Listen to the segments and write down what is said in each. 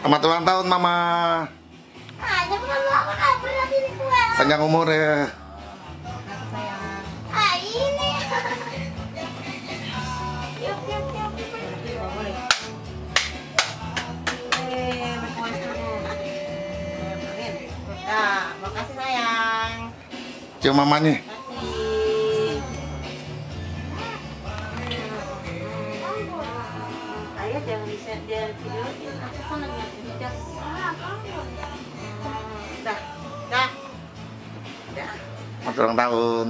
Selamat ulang tahun Mama. Panjang umur ya. Ini. Yuk. Nah, makasih sayang. Cium mamanya. Ayah jangan dia videoin, aku kan lagi video. Dah. Selamat ulang tahun.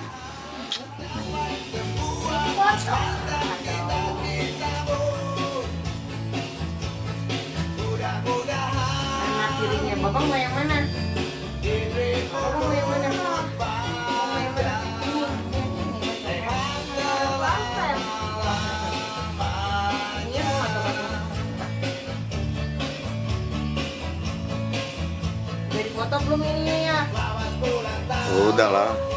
Mana kirinya? Bapak mau yang mana? Bapak mau yang mana? Udah dipoto belum ininya ya? Udah lah.